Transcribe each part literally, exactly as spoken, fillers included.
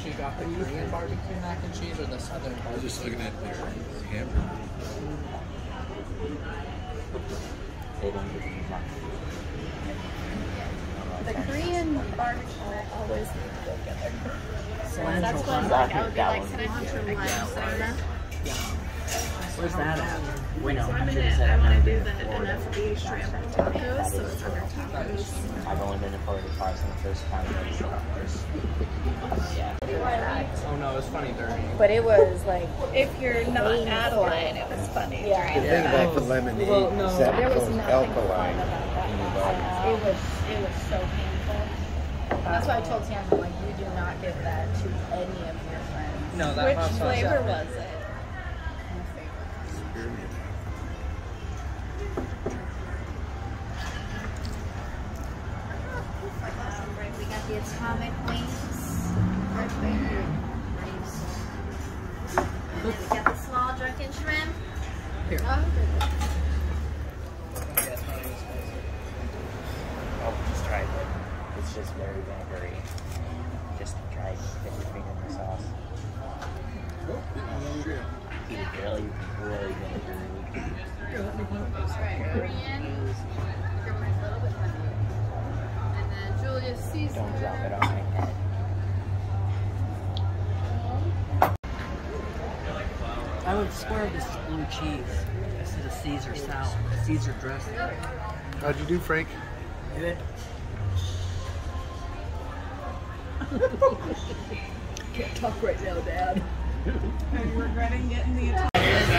you got the Korean barbecue mac and cheese or the southern barbecue? I was just looking at their hamburger. The Korean barbecue always need to go together. So that's Cilantro. when like, I would be like, can I have your lime soda? Where's that at? Wait, no, So I'm I gonna, said I I've want never to do been the to Florida. N F B shrimp tacos, so it's under tacos. I've only been to Florida twice, and the first time I was yeah. Oh no, it was funny during. But it was like, if you're not Adelaide, it was funny. Yeah. The thing about the lemonade Well, no. is that There it was goes nothing alkaline fun about in your that. body. It was, it was so painful. That's why I told Tammy, like, you do not give that to any of your friends. No, that Which hot sauce flavor out. was it? Alright, we got the atomic wings. Right there. We got the small drunken shrimp. Here. Oh, good. Oh, just try it. It's just very vinegary. Just try it. Dip your finger in the sauce. It's really, really vinegary. Alright, Korean. Your one's a little bit heavier. And then Julius Caesar. Don't drop it on my head. I would swear this is blue cheese instead of Caesar salad, Caesar dressing. How'd you do, Frank? Good. Can't talk right now, Dad. Are you regretting getting the atomic?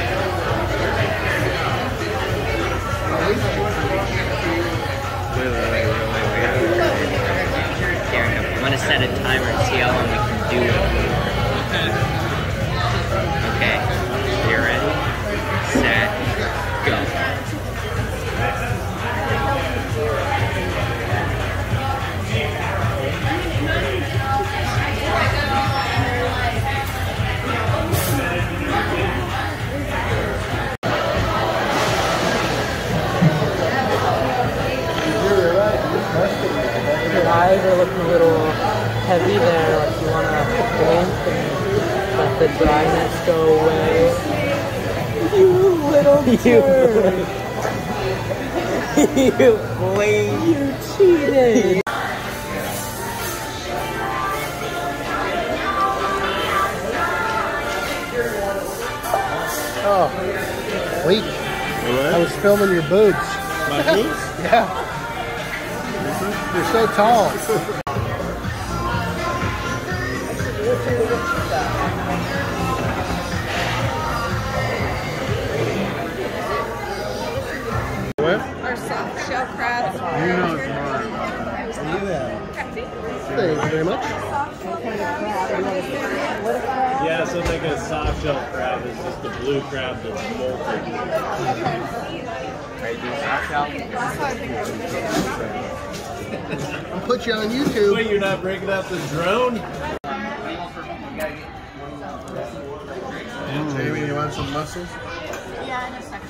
Karen, I'm going to set a timer and see how long we can do it. Okay, you ready? Set, go. Your eyes are looking a little heavy there, like you want to blink and let the dryness go away. You little turd! You blink! You cheated! Oh, wait. I was filming your boots. My boots? Yeah. You're so tall. What? Our soft shell crabs. You know it's mine. Thank you very much. Yeah, so like a soft shell crab is just a blue crab that's molted. I'll put you on YouTube. Wait, you're not breaking out the drone? Mm. Jamie, you want some mussels? Yeah, in a second.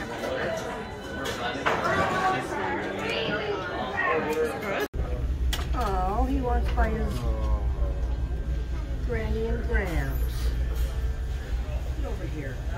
Oh, he wants by his granny and grams. Get over here.